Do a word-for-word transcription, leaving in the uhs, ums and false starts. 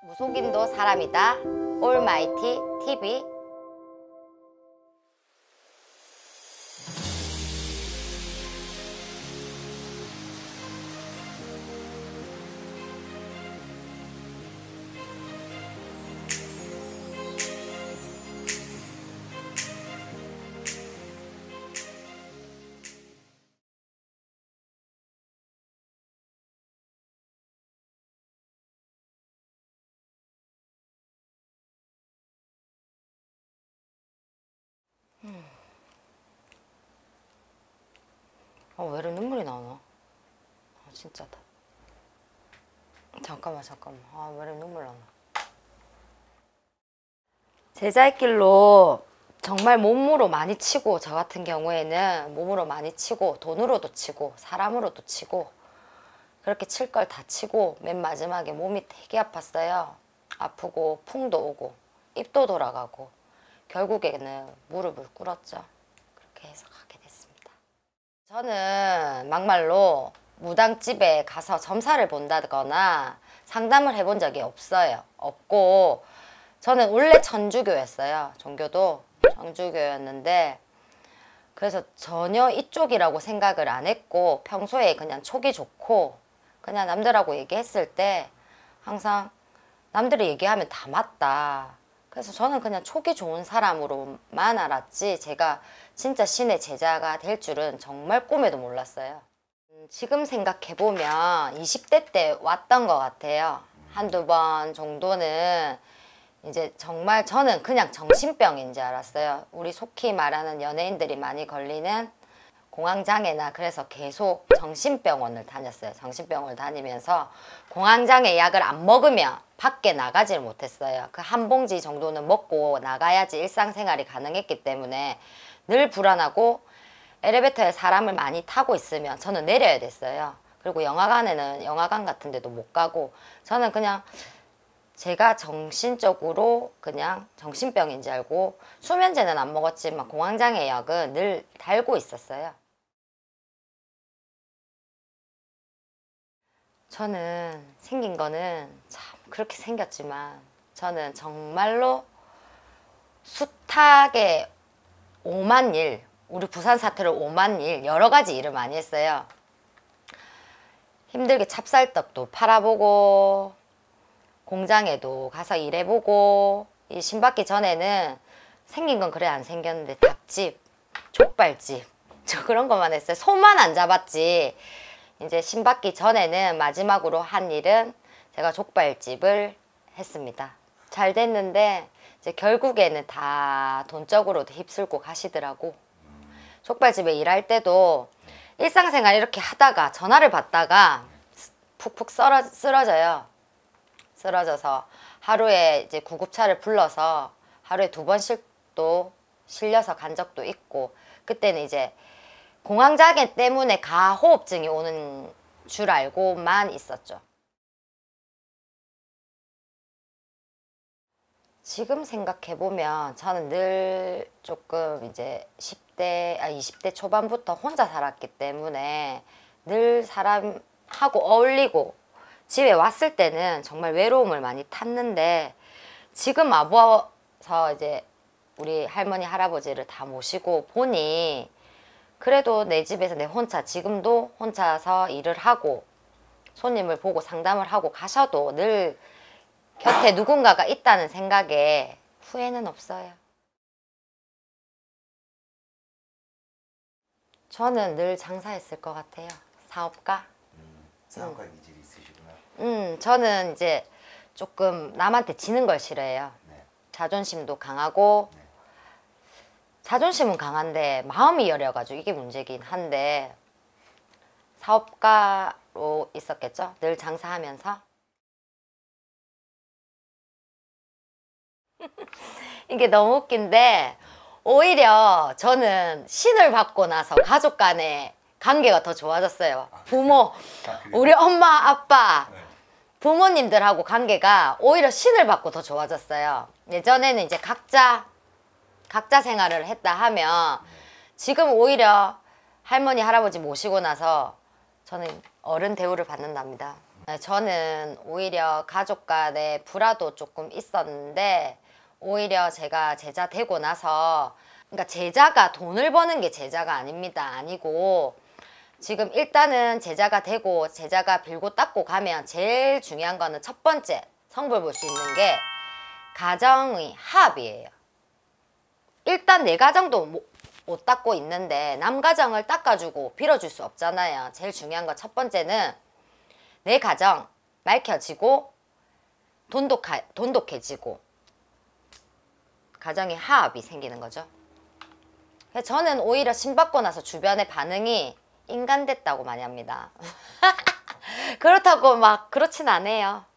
무속인도 사람이다. 올마이티 티비. 음. 아, 왜 이렇게 눈물이 나오나? 아, 진짜다. 잠깐만, 잠깐만. 아, 왜 이렇게 눈물 나나? 제자의 길로 정말 몸으로 많이 치고, 저 같은 경우에는 몸으로 많이 치고, 돈으로도 치고, 사람으로도 치고, 그렇게 칠 걸 다 치고, 맨 마지막에 몸이 되게 아팠어요. 아프고, 풍도 오고, 입도 돌아가고, 결국에는 무릎을 꿇었죠. 그렇게 해서 가게 됐습니다. 저는 막말로 무당집에 가서 점사를 본다거나 상담을 해본 적이 없어요. 없고, 저는 원래 천주교였어요. 종교도 천주교였는데, 그래서 전혀 이쪽이라고 생각을 안 했고, 평소에 그냥 촉이 좋고, 그냥 남들하고 얘기했을 때 항상 남들이 얘기하면 다 맞다. 그래서 저는 그냥 촉이 좋은 사람으로만 알았지, 제가 진짜 신의 제자가 될 줄은 정말 꿈에도 몰랐어요. 지금 생각해보면 이십 대 때 왔던 것 같아요. 한두 번 정도는 이제 정말 저는 그냥 정신병인 줄 알았어요. 우리 속히 말하는 연예인들이 많이 걸리는 공황장애나, 그래서 계속 정신병원을 다녔어요. 정신병원을 다니면서 공황장애 약을 안 먹으면 밖에 나가지를 못했어요. 그 한 봉지 정도는 먹고 나가야지 일상생활이 가능했기 때문에 늘 불안하고, 엘리베이터에 사람을 많이 타고 있으면 저는 내려야 됐어요. 그리고 영화관에는 영화관 같은 데도 못 가고, 저는 그냥 제가 정신적으로 그냥 정신병인지 알고 수면제는 안 먹었지만 공황장애 약은 늘 달고 있었어요. 저는 생긴 거는 참 그렇게 생겼지만, 저는 정말로 숱하게 오만 일, 우리 부산 사투리로 오만 일, 여러 가지 일을 많이 했어요. 힘들게 찹쌀떡도 팔아보고, 공장에도 가서 일해보고, 이 신받기 전에는 생긴 건 그래 안 생겼는데 닭집, 족발집, 저 그런 것만 했어요. 손만 안 잡았지. 이제 신받기 전에는 마지막으로 한 일은 제가 족발집을 했습니다. 잘 됐는데 이제 결국에는 다 돈적으로도 휩쓸고 가시더라고. 족발집에 일할 때도 일상생활 이렇게 하다가 전화를 받다가 푹푹 쓰러, 쓰러져요. 쓰러져서 하루에 이제 구급차를 불러서 하루에 두 번씩도 실려서 간 적도 있고, 그때는 이제 공황장애 때문에 가호흡증이 오는 줄 알고만 있었죠. 지금 생각해보면 저는 늘 조금 이제 십 대, 아 이십 대 초반부터 혼자 살았기 때문에 늘 사람하고 어울리고, 집에 왔을 때는 정말 외로움을 많이 탔는데, 지금 와봐서 이제 우리 할머니 할아버지를 다 모시고 보니 그래도 내 집에서 내 혼자, 지금도 혼자서 일을 하고 손님을 보고 상담을 하고 가셔도 늘 곁에 누군가가 있다는 생각에 후회는 없어요. 저는 늘 장사했을 것 같아요. 사업가. 음, 사업가 음. 기질이 있으시구나. 음, 저는 이제 조금 남한테 지는 걸 싫어해요. 네. 자존심도 강하고, 네. 자존심은 강한데 마음이 여려가지고 이게 문제긴 한데, 사업가로 있었겠죠? 늘 장사하면서. 이게 너무 웃긴데, 오히려 저는 신을 받고 나서 가족 간의 관계가 더 좋아졌어요. 부모, 우리 엄마, 아빠, 부모님들하고 관계가 오히려 신을 받고 더 좋아졌어요. 예전에는 이제 각자 각자 생활을 했다 하면, 지금 오히려 할머니 할아버지 모시고 나서 저는 어른 대우를 받는답니다. 네, 저는 오히려 가족 간에 불화도 조금 있었는데 오히려 제가 제자 되고 나서 그러니까 제자가 돈을 버는 게 제자가 아닙니다. 아니고 지금 일단은 제자가 되고 제자가 빌고 닦고 가면 제일 중요한 거는 첫 번째 성불 볼 수 있는 게 가정의 화합이에요. 일단 내 가정도 못, 못 닦고 있는데 남 가정을 닦아주고 빌어줄 수 없잖아요. 제일 중요한 거 첫 번째는 내 가정 맑혀지고 돈독하, 돈독해지고 가정의 화합이 생기는 거죠. 그래서 저는 오히려 신받고 나서 주변의 반응이 인간 됐다고 많이 합니다. 그렇다고 막 그렇진 않아요.